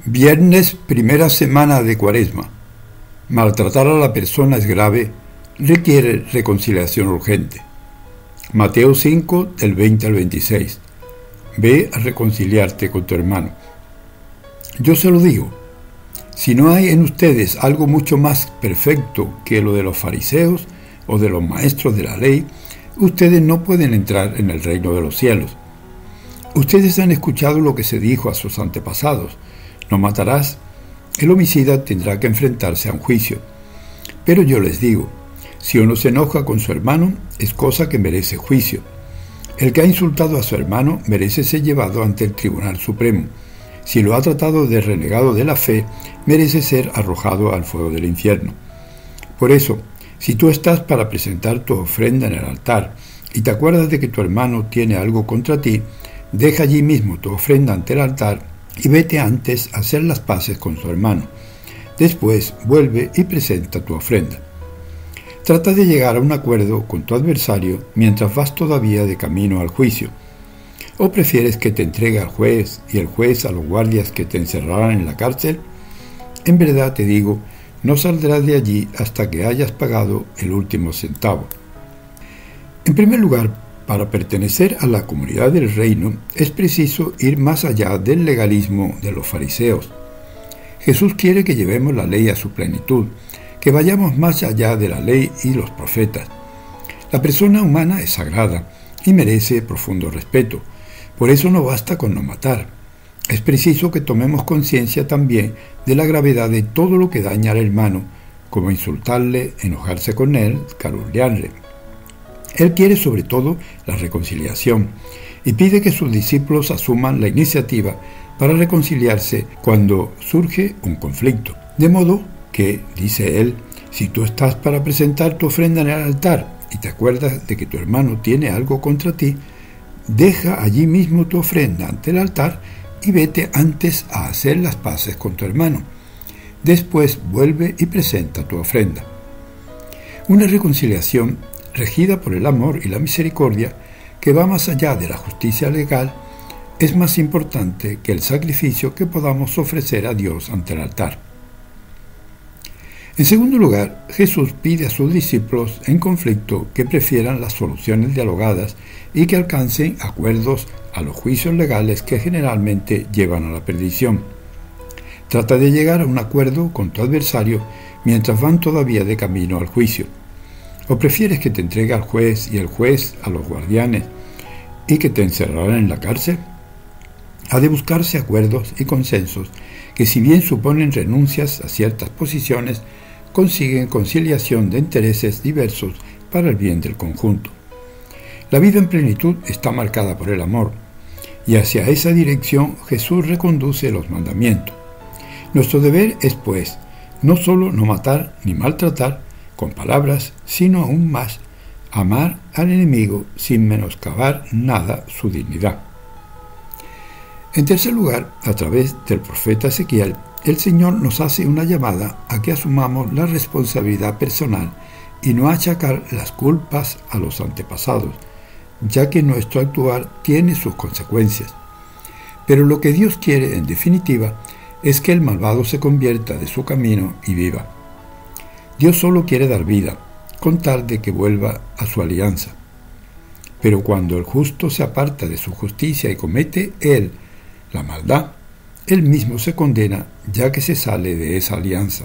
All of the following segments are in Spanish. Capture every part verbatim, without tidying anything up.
Viernes, primera semana de Cuaresma. Maltratar a la persona es grave, requiere reconciliación urgente. Mateo cinco, del veinte al veintiséis. Ve a reconciliarte con tu hermano. Yo se lo digo, si no hay en ustedes algo mucho más perfecto que lo de los fariseos o de los maestros de la ley, ustedes no pueden entrar en el reino de los cielos. Ustedes han escuchado lo que se dijo a sus antepasados: no matarás. El homicida tendrá que enfrentarse a un juicio. Pero yo les digo, si uno se enoja con su hermano, es cosa que merece juicio. El que ha insultado a su hermano merece ser llevado ante el Tribunal Supremo. Si lo ha tratado de renegado de la fe, merece ser arrojado al fuego del infierno. Por eso, si tú estás para presentar tu ofrenda en el altar y te acuerdas de que tu hermano tiene algo contra ti, deja allí mismo tu ofrenda ante el altar y vete antes a hacer las paces con su hermano. Después vuelve y presenta tu ofrenda. Trata de llegar a un acuerdo con tu adversario mientras vas todavía de camino al juicio. ¿O prefieres que te entregue al juez y el juez a los guardias que te encerrarán en la cárcel? En verdad te digo, no saldrás de allí hasta que hayas pagado el último centavo. En primer lugar, para pertenecer a la comunidad del reino es preciso ir más allá del legalismo de los fariseos. Jesús quiere que llevemos la ley a su plenitud, que vayamos más allá de la ley y los profetas. La persona humana es sagrada y merece profundo respeto. Por eso no basta con no matar. Es preciso que tomemos conciencia también de la gravedad de todo lo que daña al hermano, como insultarle, enojarse con él, calumniarle. Él quiere sobre todo la reconciliación y pide que sus discípulos asuman la iniciativa para reconciliarse cuando surge un conflicto. De modo que, dice él, si tú estás para presentar tu ofrenda en el altar y te acuerdas de que tu hermano tiene algo contra ti, deja allí mismo tu ofrenda ante el altar y vete antes a hacer las paces con tu hermano. Después vuelve y presenta tu ofrenda. Una reconciliación regida por el amor y la misericordia, que va más allá de la justicia legal, es más importante que el sacrificio que podamos ofrecer a Dios ante el altar. En segundo lugar, Jesús pide a sus discípulos en conflicto que prefieran las soluciones dialogadas y que alcancen acuerdos a los juicios legales que generalmente llevan a la perdición. Trata de llegar a un acuerdo con tu adversario mientras van todavía de camino al juicio. ¿O prefieres que te entregue al juez y el juez a los guardianes y que te encerrarán en la cárcel? Ha de buscarse acuerdos y consensos que, si bien suponen renuncias a ciertas posiciones, consiguen conciliación de intereses diversos para el bien del conjunto. La vida en plenitud está marcada por el amor, y hacia esa dirección Jesús reconduce los mandamientos. Nuestro deber es, pues, no solo no matar ni maltratar con palabras, sino aún más, amar al enemigo sin menoscabar nada su dignidad. En tercer lugar, a través del profeta Ezequiel, el Señor nos hace una llamada a que asumamos la responsabilidad personal y no achacar las culpas a los antepasados, ya que nuestro actuar tiene sus consecuencias. Pero lo que Dios quiere, en definitiva, es que el malvado se convierta de su camino y viva. Dios solo quiere dar vida, con tal de que vuelva a su alianza. Pero cuando el justo se aparta de su justicia y comete él la maldad, él mismo se condena, ya que se sale de esa alianza.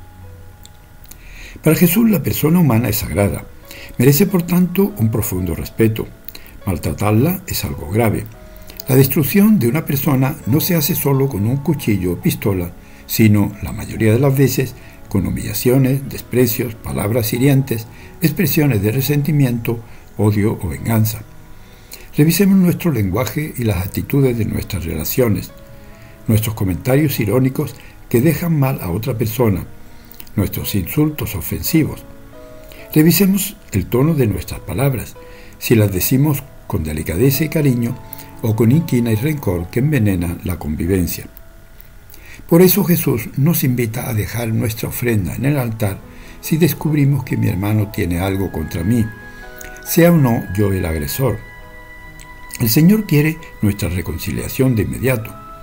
Para Jesús la persona humana es sagrada, merece por tanto un profundo respeto. Maltratarla es algo grave. La destrucción de una persona no se hace solo con un cuchillo o pistola, sino, la mayoría de las veces, con humillaciones, desprecios, palabras hirientes, expresiones de resentimiento, odio o venganza. Revisemos nuestro lenguaje y las actitudes de nuestras relaciones, nuestros comentarios irónicos que dejan mal a otra persona, nuestros insultos ofensivos. Revisemos el tono de nuestras palabras, si las decimos con delicadeza y cariño o con inquina y rencor que envenenan la convivencia. Por eso Jesús nos invita a dejar nuestra ofrenda en el altar si descubrimos que mi hermano tiene algo contra mí, sea o no yo el agresor. El Señor quiere nuestra reconciliación de inmediato.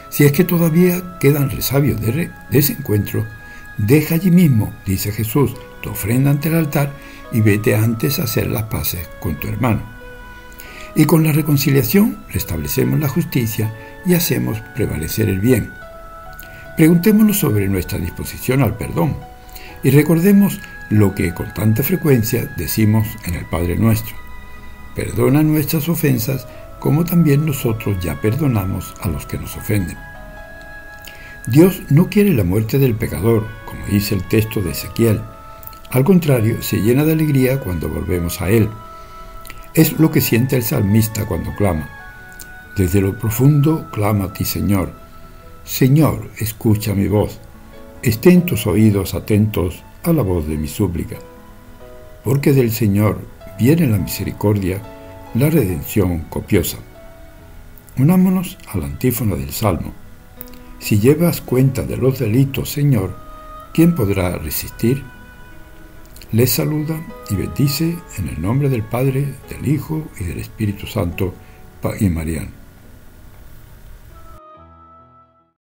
Si es que todavía quedan resabios de, re, de ese encuentro, deja allí mismo, dice Jesús, tu ofrenda ante el altar y vete antes a hacer las paces con tu hermano. Y con la reconciliación restablecemos la justicia y hacemos prevalecer el bien. Preguntémonos sobre nuestra disposición al perdón y recordemos lo que con tanta frecuencia decimos en el Padre Nuestro. Perdona nuestras ofensas como también nosotros ya perdonamos a los que nos ofenden. Dios no quiere la muerte del pecador, como dice el texto de Ezequiel. Al contrario, se llena de alegría cuando volvemos a Él. Es lo que siente el salmista cuando clama. Desde lo profundo clama a ti, Señor. Señor, escucha mi voz. Estén tus oídos atentos a la voz de mi súplica. Porque del Señor viene la misericordia, la redención copiosa. Unámonos a la antífona del Salmo. Si llevas cuenta de los delitos, Señor, ¿quién podrá resistir? Les saluda y bendice en el nombre del Padre, del Hijo y del Espíritu Santo, y Mariano.